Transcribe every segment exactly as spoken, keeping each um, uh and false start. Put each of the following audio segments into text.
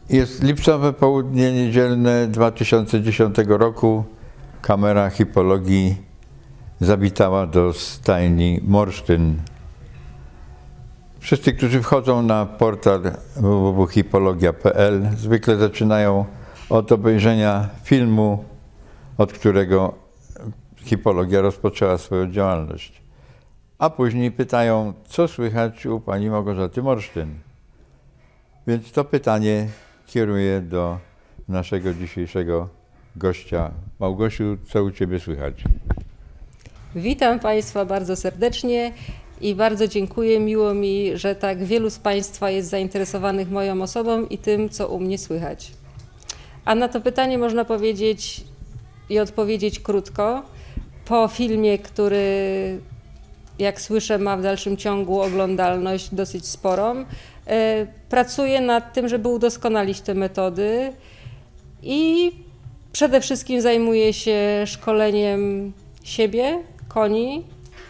Jest lipcowe południe niedzielne dwa tysiące dziesiątego roku. Kamera hipologii zawitała do stajni Morsztyn. Wszyscy, którzy wchodzą na portal w w w kropka hipologia kropka p l, zwykle zaczynają od obejrzenia filmu, od którego hipologia rozpoczęła swoją działalność. A później pytają, co słychać u pani Małgorzaty Morsztyn. Więc to pytanie kieruję do naszego dzisiejszego gościa. Małgosiu, co u ciebie słychać? Witam Państwa bardzo serdecznie i bardzo dziękuję. Miło mi, że tak wielu z Państwa jest zainteresowanych moją osobą i tym, co u mnie słychać. A na to pytanie można powiedzieć i odpowiedzieć krótko. Po filmie, który, jak słyszę, ma w dalszym ciągu oglądalność dosyć sporą, pracuję nad tym, żeby udoskonalić te metody i przede wszystkim zajmuję się szkoleniem siebie, koni,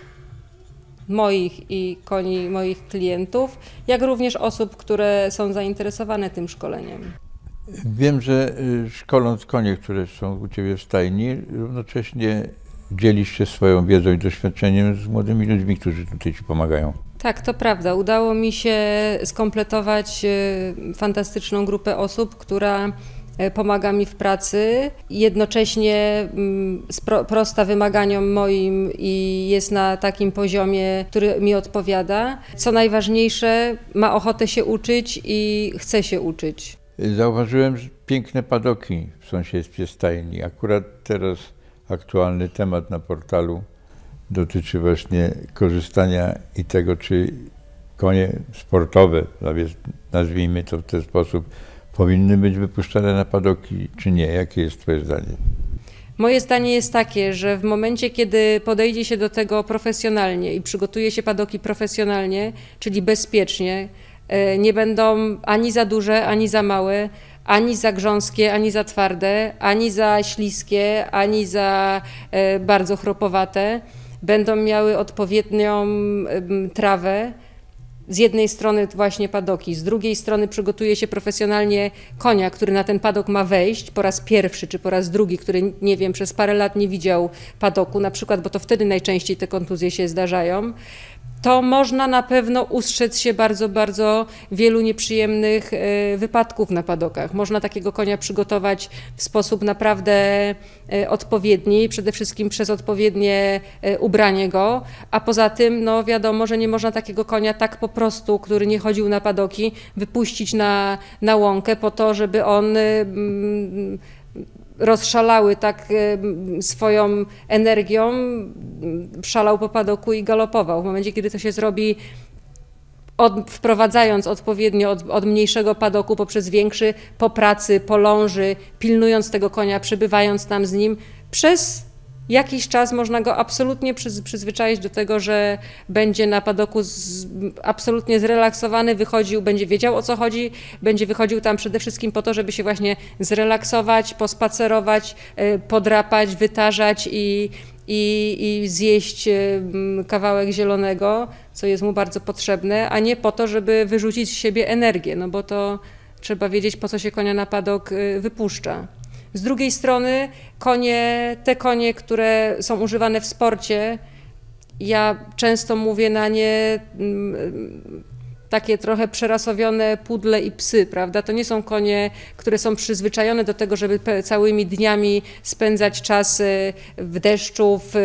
moich i koni moich klientów, jak również osób, które są zainteresowane tym szkoleniem. Wiem, że szkoląc konie, które są u ciebie w stajni, równocześnie dzielisz się swoją wiedzą i doświadczeniem z młodymi ludźmi, którzy tutaj ci pomagają. Tak, to prawda. Udało mi się skompletować fantastyczną grupę osób, która pomaga mi w pracy, jednocześnie sprosta wymaganiom moim i jest na takim poziomie, który mi odpowiada. Co najważniejsze, ma ochotę się uczyć i chce się uczyć. Zauważyłem że piękne padoki w sąsiedztwie stajni. Akurat teraz aktualny temat na portalu dotyczy właśnie korzystania i tego, czy konie sportowe, nazwijmy to w ten sposób, powinny być wypuszczane na padoki, czy nie? Jakie jest twoje zdanie? Moje zdanie jest takie, że w momencie, kiedy podejdzie się do tego profesjonalnie i przygotuje się padoki profesjonalnie, czyli bezpiecznie, nie będą ani za duże, ani za małe, ani za grząskie, ani za twarde, ani za śliskie, ani za bardzo chropowate. Będą miały odpowiednią trawę. Z jednej strony właśnie padoki, z drugiej strony przygotuje się profesjonalnie konia, który na ten padok ma wejść po raz pierwszy czy po raz drugi, który, nie wiem, przez parę lat nie widział padoku, na przykład, bo to wtedy najczęściej te kontuzje się zdarzają, to można na pewno ustrzec się bardzo, bardzo wielu nieprzyjemnych wypadków na padokach. Można takiego konia przygotować w sposób naprawdę odpowiedni, przede wszystkim przez odpowiednie ubranie go, a poza tym, no wiadomo, że nie można takiego konia tak po prostu, który nie chodził na padoki, wypuścić na, na łąkę po to, żeby on mm, rozszalały tak swoją energią, szalał po padoku i galopował. W momencie, kiedy to się zrobi, od, wprowadzając odpowiednio od, od mniejszego padoku poprzez większy, po pracy, po ląży, pilnując tego konia, przebywając tam z nim, przez jakiś czas można go absolutnie przyzwyczaić do tego, że będzie na padoku z, absolutnie zrelaksowany, wychodził, będzie wiedział, o co chodzi, będzie wychodził tam przede wszystkim po to, żeby się właśnie zrelaksować, pospacerować, podrapać, wytarzać i, i, i zjeść kawałek zielonego, co jest mu bardzo potrzebne, a nie po to, żeby wyrzucić z siebie energię, no bo to trzeba wiedzieć, po co się konia na padok wypuszcza. Z drugiej strony konie, te konie, które są używane w sporcie, ja często mówię na nie mm, takie trochę przerasowione pudle i psy, prawda? To nie są konie, które są przyzwyczajone do tego, żeby całymi dniami spędzać czas w deszczu, w,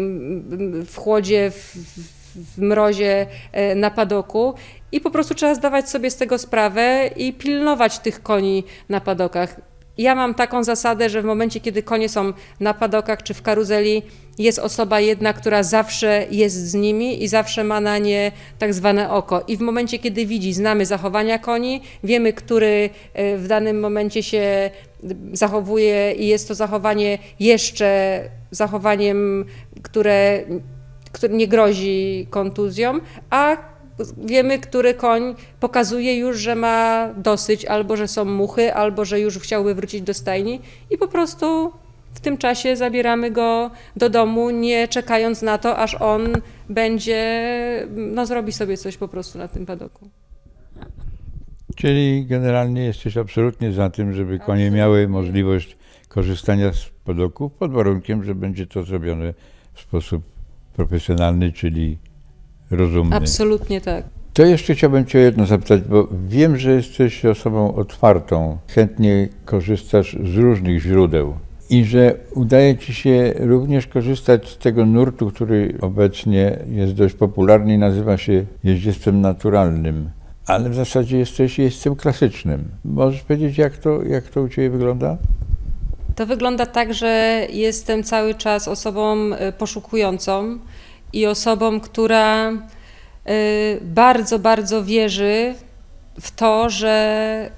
w chłodzie, w, w mrozie na padoku. I po prostu trzeba zdawać sobie z tego sprawę i pilnować tych koni na padokach. Ja mam taką zasadę, że w momencie, kiedy konie są na padokach czy w karuzeli, jest osoba jedna, która zawsze jest z nimi i zawsze ma na nie tak zwane oko. I w momencie, kiedy widzi, znamy zachowania koni, wiemy, który w danym momencie się zachowuje i jest to zachowanie jeszcze zachowaniem, które, które nie grozi kontuzją, a wiemy, który koń pokazuje już, że ma dosyć, albo że są muchy, albo że już chciałby wrócić do stajni i po prostu w tym czasie zabieramy go do domu, nie czekając na to, aż on będzie, no zrobi sobie coś po prostu na tym padoku. Czyli generalnie jesteś absolutnie za tym, żeby konie miały możliwość korzystania z podoków, pod warunkiem, że będzie to zrobione w sposób profesjonalny, czyli rozumny. Absolutnie tak. To jeszcze chciałbym Cię o jedno zapytać, bo wiem, że jesteś osobą otwartą, chętnie korzystasz z różnych źródeł i że udaje Ci się również korzystać z tego nurtu, który obecnie jest dość popularny i nazywa się jeździectwem naturalnym, ale w zasadzie jesteś jeźdźcem klasycznym. Możesz powiedzieć, jak to, jak to u Ciebie wygląda? To wygląda tak, że jestem cały czas osobą poszukującą i osobą, która bardzo, bardzo wierzy w to, że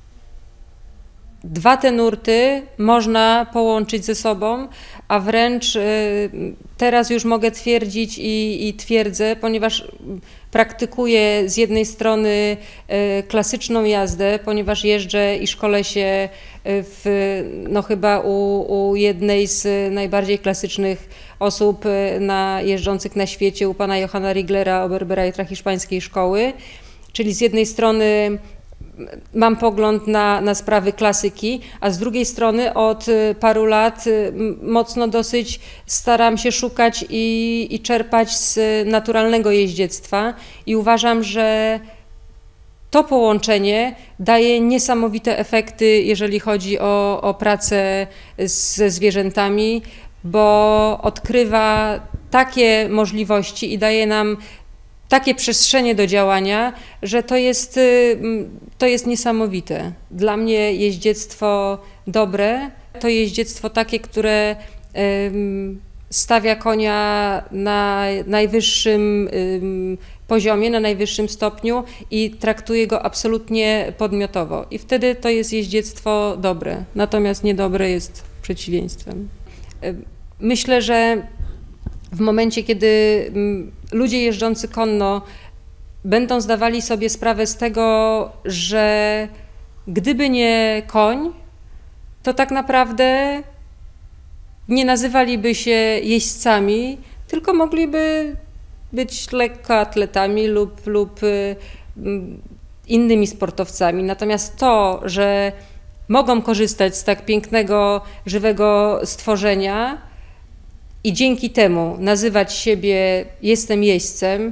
dwa te nurty można połączyć ze sobą, a wręcz teraz już mogę twierdzić i, i twierdzę, ponieważ praktykuję z jednej strony klasyczną jazdę, ponieważ jeżdżę i szkolę się w, no chyba u, u jednej z najbardziej klasycznych osób na, jeżdżących na świecie, u pana Johanna Riglera, Oberbereitera hiszpańskiej szkoły, czyli z jednej strony mam pogląd na, na sprawy klasyki, a z drugiej strony od paru lat mocno dosyć staram się szukać i, i czerpać z naturalnego jeździectwa i uważam, że to połączenie daje niesamowite efekty, jeżeli chodzi o, o pracę ze zwierzętami, bo odkrywa takie możliwości i daje nam takie przestrzenie do działania, że to jest, to jest niesamowite. Dla mnie jeździectwo dobre to jeździectwo takie, które stawia konia na najwyższym poziomie, na najwyższym stopniu i traktuje go absolutnie podmiotowo. I wtedy to jest jeździectwo dobre, natomiast niedobre jest przeciwieństwem. Myślę, że w momencie, kiedy ludzie jeżdżący konno będą zdawali sobie sprawę z tego, że gdyby nie koń, to tak naprawdę nie nazywaliby się jeźdźcami, tylko mogliby być lekkoatletami lub, lub innymi sportowcami. Natomiast to, że mogą korzystać z tak pięknego, żywego stworzenia i dzięki temu nazywać siebie jestem jeźdźcem,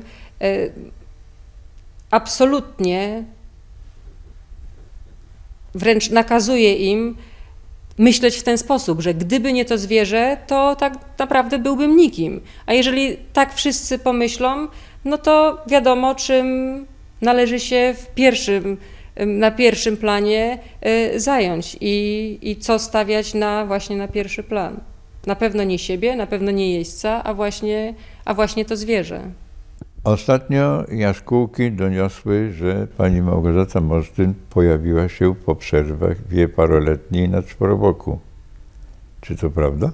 absolutnie wręcz nakazuje im myśleć w ten sposób, że gdyby nie to zwierzę, to tak naprawdę byłbym nikim. A jeżeli tak wszyscy pomyślą, no to wiadomo, czym należy się w pierwszym, na pierwszym planie zająć i, i co stawiać na, właśnie na pierwszy plan. Na pewno nie siebie, na pewno nie jeźdźca, a właśnie, a właśnie to zwierzę. Ostatnio jaskółki doniosły, że pani Małgorzata Morsztyn pojawiła się po przerwach wieloparoletniej na czworoboku. Czy to prawda?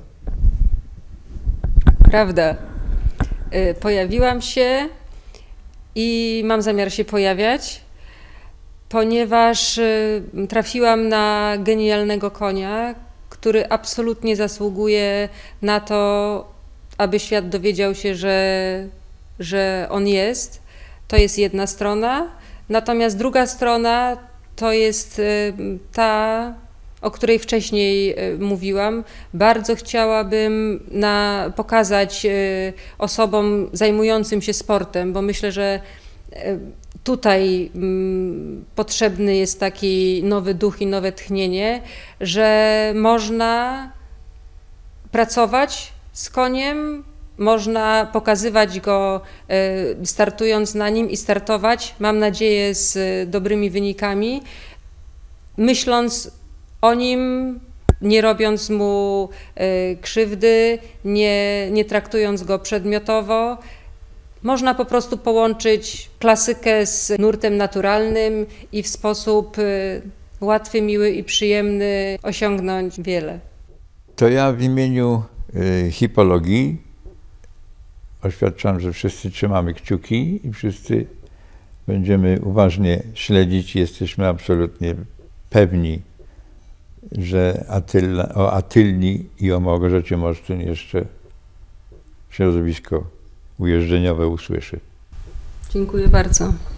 Prawda. Pojawiłam się i mam zamiar się pojawiać, ponieważ trafiłam na genialnego konia, który absolutnie zasługuje na to, aby świat dowiedział się, że, że on jest. To jest jedna strona. Natomiast druga strona to jest ta, o której wcześniej mówiłam. Bardzo chciałabym na, pokazać osobom zajmującym się sportem, bo myślę, że tutaj mm, potrzebny jest taki nowy duch i nowe tchnienie, że można pracować z koniem, można pokazywać go y, startując na nim i startować, mam nadzieję, z y, dobrymi wynikami, myśląc o nim, nie robiąc mu y, krzywdy, nie, nie traktując go przedmiotowo. Można po prostu połączyć klasykę z nurtem naturalnym i w sposób łatwy, miły i przyjemny osiągnąć wiele. To ja w imieniu y, hipologii oświadczam, że wszyscy trzymamy kciuki i wszyscy będziemy uważnie śledzić. Jesteśmy absolutnie pewni, że Atylla, o Atylli i o Małgorzacie Morsztyn jeszcze środowisko ujeżdżeniowe usłyszy. Dziękuję bardzo.